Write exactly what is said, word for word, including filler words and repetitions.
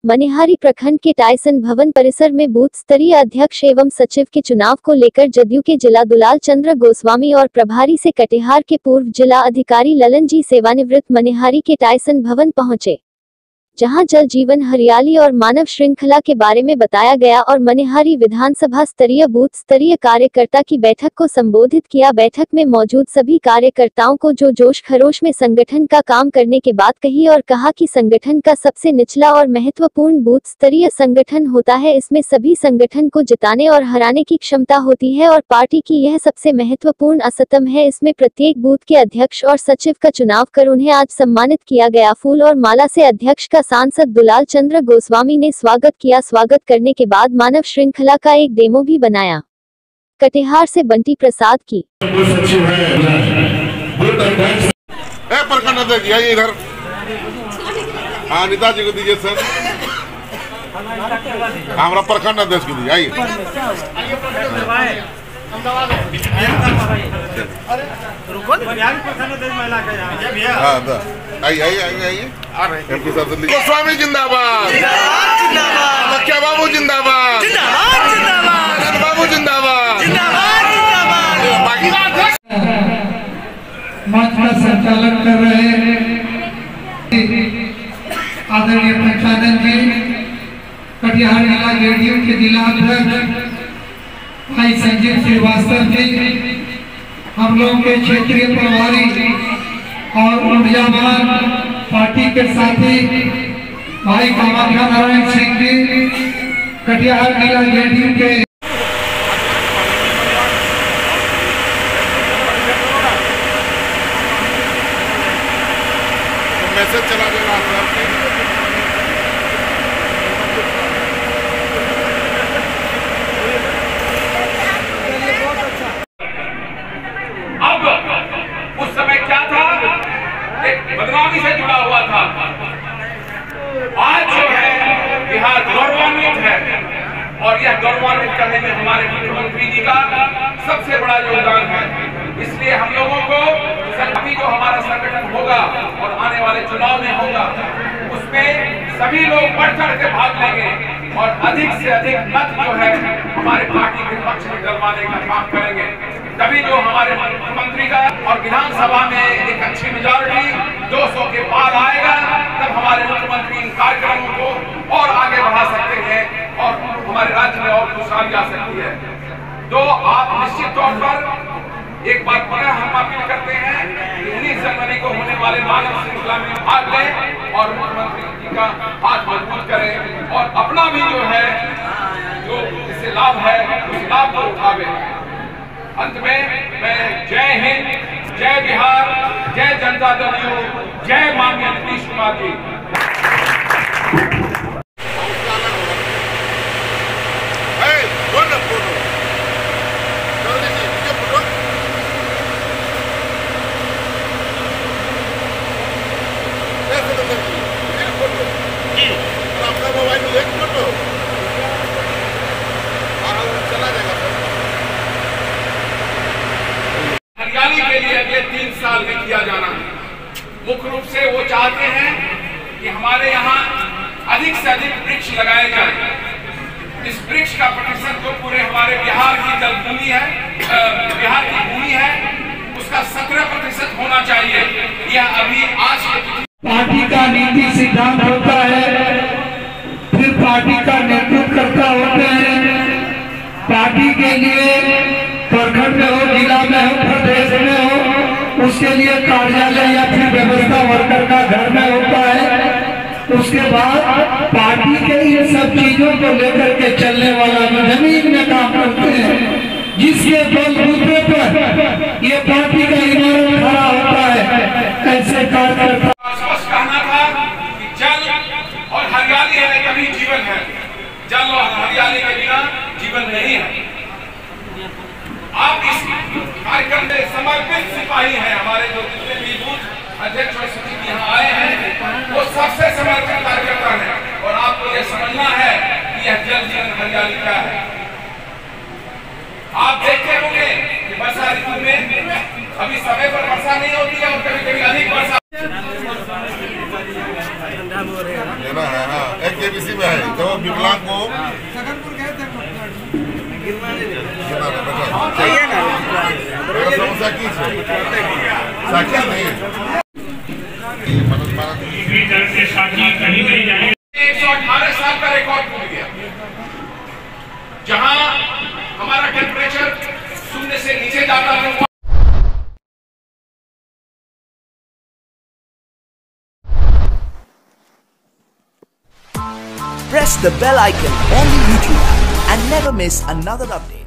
मनिहारी प्रखंड के टाइसन भवन परिसर में बूथ स्तरीय अध्यक्ष एवं सचिव के चुनाव को लेकर जदयू के जिला दुलाल चंद्र गोस्वामी और प्रभारी से कटिहार के पूर्व जिला अधिकारी ललन जी सेवानिवृत्त मनिहारी के टाइसन भवन पहुंचे, जहां जल जीवन हरियाली और मानव श्रृंखला के बारे में बताया गया और मनिहारी विधानसभा स्तरीय बूथ स्तरीय कार्यकर्ता की बैठक को संबोधित किया। बैठक में मौजूद सभी कार्यकर्ताओं को जो जोश खरोश में संगठन का काम करने की बात कही और कहा कि संगठन का सबसे निचला और महत्वपूर्ण बूथ स्तरीय संगठन होता है। इसमें सभी संगठन को जिताने और हराने की क्षमता होती है और पार्टी की यह सबसे महत्वपूर्ण असतम है। इसमें प्रत्येक बूथ के अध्यक्ष और सचिव का चुनाव कर उन्हें आज सम्मानित किया गया। फूल और माला से अध्यक्ष का सांसद दुलाल चंद्र गोस्वामी ने स्वागत किया। स्वागत करने के बाद मानव श्रृंखला का एक डेमो भी बनाया। कटिहार से बंटी प्रसाद की इधर नेताजी को दीजिए सर, हमारा प्रखंड अध्यक्ष को दीजिए। आइए आइए आइए आइए एमपी साहब से गोस्वामी जिंदाबाद, क्या बाबू जिंदाबाद, बाबू जिंदाबाद। मंच का संचालन कर रहे आदरणीय पंचानंद जी, कटिहार जिला जेडीयू के जिला अध्यक्ष भाई संजीव श्रीवास्तव जी, हम लोग के क्षेत्रीय प्रभारी और ऊर्जावान पार्टी के साथी भाई कामाख्या नारायण सिंह जी, कटिहार जिला जेडीयू के मैसेज चला देना बदनामी से जुड़ा हुआ था। आज जो है बिहार गौरवान्वित है और यह गौरवान्वित करने में हमारे मुख्यमंत्री जी का सबसे बड़ा योगदान है। इसलिए हम लोगों को अभी जो हमारा संगठन होगा और आने वाले चुनाव में होगा, उसमें सभी लोग बढ़ चढ़ के भाग लेंगे और अधिक से अधिक मत जो है हमारे पार्टी के पक्ष में डलवाने का काम करेंगे। तभी जो हमारे मुख्यमंत्री का और विधानसभा में एक अच्छी मेजॉरिटी दो सौ के पार आएगा, तब हमारे मुख्यमंत्री इन कार्यक्रमों को और आगे बढ़ा सकते हैं और हमारे राज्य में और खुशहाली आ सकती है। तो आप निश्चित तौर पर एक बार पुनः हम अपील करते हैं कि उन्नीस जनवरी को होने वाले मानव श्रृंखला में भाग लें और मुख्यमंत्री जी का हाथ मजबूत करें और अपना भी जो है जो इससे लाभ है उस लाभ को उठावे। अंत में मैं जय हिंद, जय बिहार, जय जनता दल यू, जय माननीय नीतीश कुमार जी। आपका मोबाइल में एक फोटो चला जाएगा। हरियाली के लिए अगले तीन साल में किया जाना है। मुख्य रूप से वो चाहते हैं कि हमारे यहाँ अधिक से अधिक वृक्ष लगाए जाए। इस वृक्ष का प्रतिशत जो पूरे हमारे बिहार की जलभूमि है, बिहार की भूमि है, उसका सत्रह प्रतिशत होना चाहिए। यह अभी आज के पार्टी का नीति सिद्धांत होता है, फिर पार्टी का नेतृत्व करता होते हैं। पार्टी के लिए प्रखंड में हो, जिला में हो, प्रदेश में हो, उसके लिए कार्यालय या फिर व्यवस्था वर्कर का घर में होता है। उसके बाद पार्टी के ये सब चीजों को लेकर के चलने वाला जो जमीन में काम करते हैं, जिसके बलबूते पर ये पार्टी का इमारत खड़ा होता है, ऐसे कार्यकर्ता कहना था कि जल और हरियाली है तभी जीवन है, जल और हरियाली के बिना जीवन नहीं है। आप इस कार्यक्रम में समर्पित सिपाही हैं। हमारे जो जितने भी बूथ अध्यक्ष और सचिव यहाँ आए हैं वो सबसे समर्पित कार्यकर्ता हैं और आपको यह समझना है कि यह जल जीवन हरियाली क्या है। आप देखते होंगे कि वर्षा ऋतु में अभी समय पर वर्षा नहीं होती है और कभी कभी अधिक वर्षा लेना है, हाँ एक केबीसी में है जो विकलांग को साइकिल नहीं एक सौ अठारह साल का रिकॉर्ड टूट गया, जहां हमारा टेम्परेचर शून्य से नीचे जाता है। Press the bell icon on the YouTube app and never miss another update.